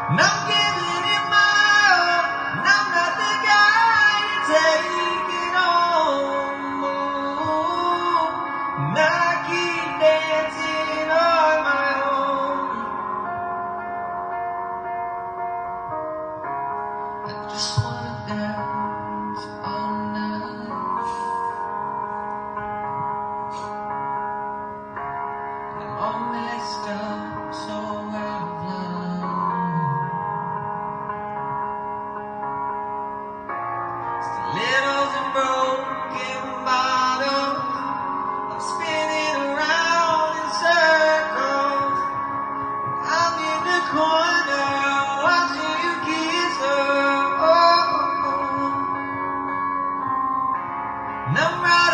And I'm giving it my all, and I'm not the guy you're taking home. And I keep dancing on my own. I just wanna dance all night. I'm all messed up, so out of line. Stilettos and broken bottles, I'm spinning around in circles. I'm in the corner watching you kiss her. And I'm right